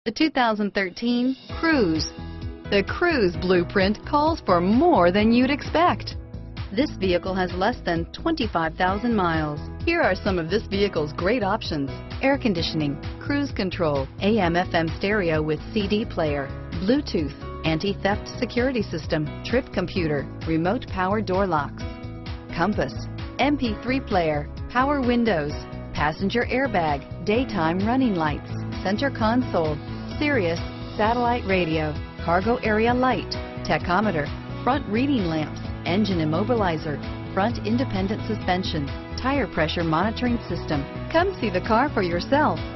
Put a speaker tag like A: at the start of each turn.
A: The 2013 Cruze. The Cruze blueprint calls for more than you'd expect. This vehicle has less than 25,000 miles. Here are some of this vehicle's great options: air conditioning, cruise control, AM/FM stereo with CD player, Bluetooth, anti-theft security system, trip computer, remote power door locks, compass, MP3 player, power windows, passenger airbag, daytime running lights, center console, Sirius satellite radio, cargo area light, tachometer, front reading lamps, engine immobilizer, front independent suspension, tire pressure monitoring system. Come see the car for yourself.